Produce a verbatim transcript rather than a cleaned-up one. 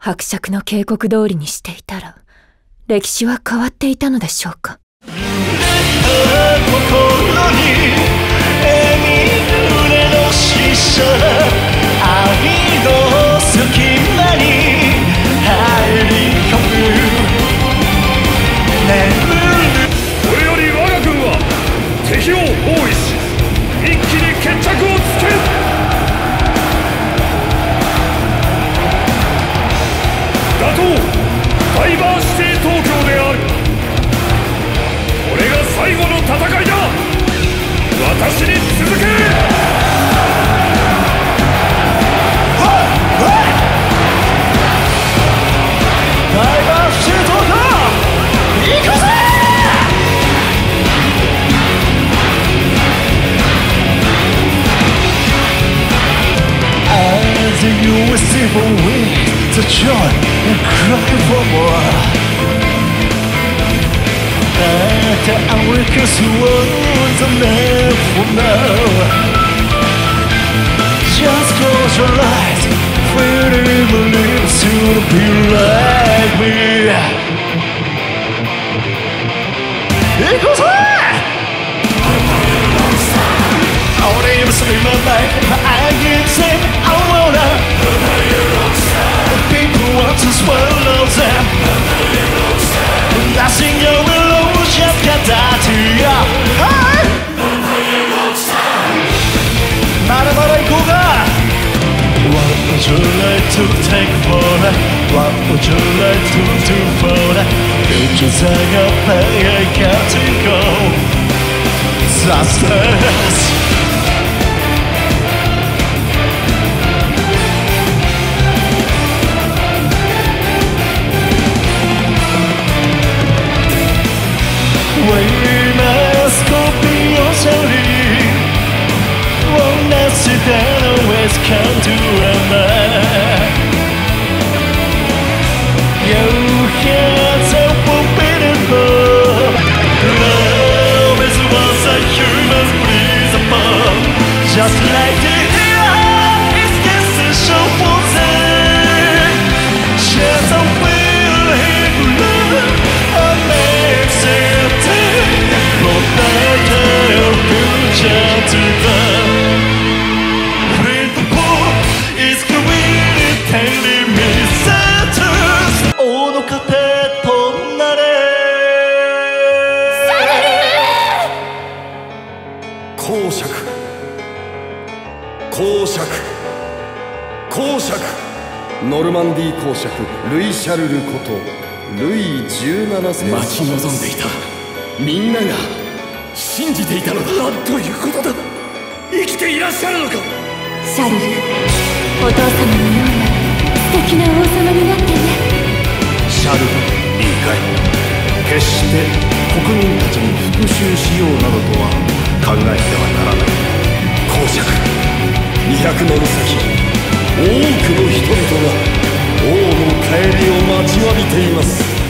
伯爵の警告通りにしていたら、歴史は変わっていたのでしょうか。 心に笑み濡れの死者、愛の隙間に入り込む。 これより我が軍は敵を包囲し、一気に決着をつける。打倒ダイバーシティ東京である。これが最後の戦いだ。私に続け。 ダイバーシティ東京行くぜ。As you receive a wind, the joy and cry for more. あなた I will kiss you on the never know. Just close your eyes, freely believe to be like me. 行こうぜ。Only you see my life, I can say I wanna. People want to swallow them. Nothing you will lose, just get that to you.まだまだ行こうか。What would you like to take for that? What would you like to do for that? Future's like a play, I can't go. That's this. We must go beyond sorry. One last that always come to a man. Your hands are forbidden love. Love is once a human breeze upon. Just like the air is essential for them. Just a willing love makes it. 公爵公爵公爵。ノルマンディー公爵ルイ・シャルルことルイじゅうななせい。待ち望んでいた。みんなが信じていたのだ。なんということだ。生きていらっしゃるのか。 シャルル、お父様のような素敵な王様になってね。 シャルル、いいかい。決して国民たちに復讐しようなどとは考えてはならない。公爵、にひゃくねん先、多くの人々が王の帰りを待ちわびています。